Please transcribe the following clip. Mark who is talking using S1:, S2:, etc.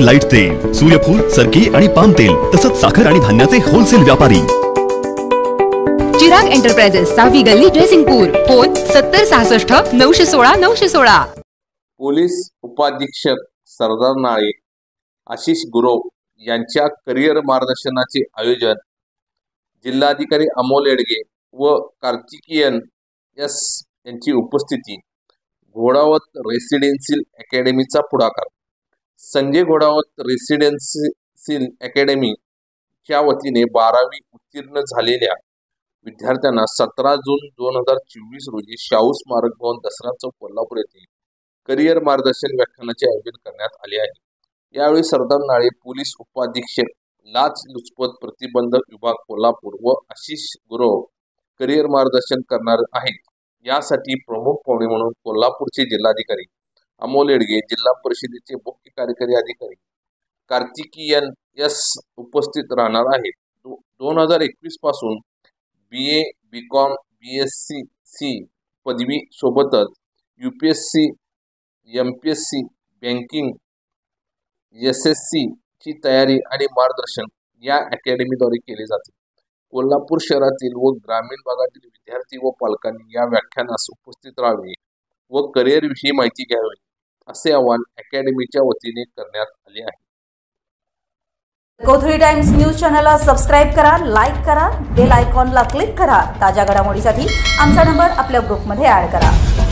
S1: Light तेल, सूर्यफूल, सरकी आणि पाम तेल तसंच साखर आणि धान्याचे होलसेल व्यापारी।
S2: चिराग एंटरप्राइजेस, 6वी गल्ली, जयसिंगपूर। फोन 7066 916 916।
S3: पोलीस उपाधीक्षक सरदार नाळे, आशिष गुरव यांच्या करिअर मार्गदर्शनाचे आयोजन जिल्हाधिकारी अमोल येडगे व कार्तिकीयन एस यांची उपस्थिती। घोडावत रेसिडेन्शियल अकॅडमीचा पुढाकार। संजय घोडावत रेसिडेन्शियल अकॅडमीच्या वतीने 12वी उत्तीर्ण झालेल्या विद्यार्थ्यांना 17 जून 2024 रोजी शाहू स्मारक भवन, दसरा चौक, कोल्हापूर येथे करिअर मार्गदर्शन व्याख्यानाचे आयोजन करण्यात आले आहे। यावेळी सरदार नाळे, पोलीस उपाधीक्षक, लाचलुचपत प्रतिबंधक विभाग, कोल्हापूर व आशिष गुरव करिअर मार्गदर्शन करणार आहेत। यासाठी प्रमुख पाहुणे म्हणून कोल्हापूरचे जिल्हाधिकारी अमोल येडगे, जिल्हा परिषदेचे मुख्य कार्यकारी अधिकारी कार्तिकीयन एस उपस्थित राहणार आहेत। 2021 पासून BA, BCom, BSc पदवी सोबतच UPSC, MPSC, बँकिंग, SSC ची तयारी आणि मार्गदर्शन या अकॅडमीद्वारे केले जाते। कोल्हापूर शहरातील व ग्रामीण भागातील विद्यार्थी व पालकांनी या व्याख्यानास उपस्थित राहावे व करिअर विषयी माहिती घ्यावी असे आवाहन अकॅडमीच्या वतीने करण्यात आले आहे।
S4: कोथळी टाइम्स न्यूज चॅनलला सबस्क्राइब करा, लाईक करा, बेल आयकॉनला क्लिक करा। ताज्या घडामोडीसाठी आमचा नंबर आपल्या ग्रुपमध्ये ऍड करा।